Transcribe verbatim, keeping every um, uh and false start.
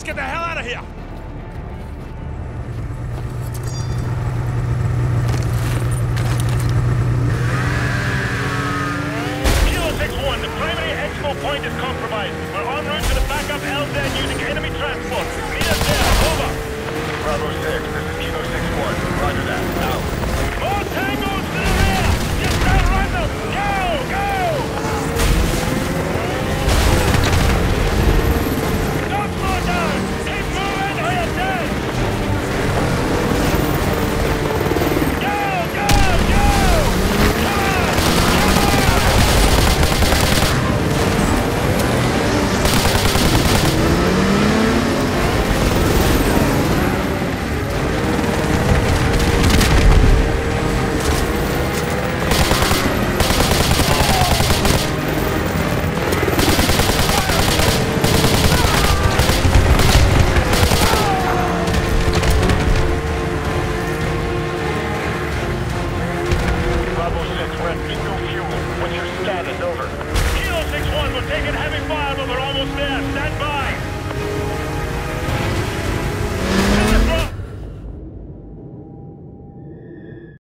Let's get the hell out of here! Kilo six one, the primary expo point is compromised. We're en route to the backup L Z using enemy transport. Meet us there, over. Bravo six, this is Kilo six one. Roger that, out. More tangos to the rear! Just outrun them! Go, go! Don't slow down! Keep moving or you're dead! Go, go, go! Come on! Bravo six, we're at bingo fuel. What's your status? Over. Kilo six one, we're taking heavy fire, but we're almost there. Stand by.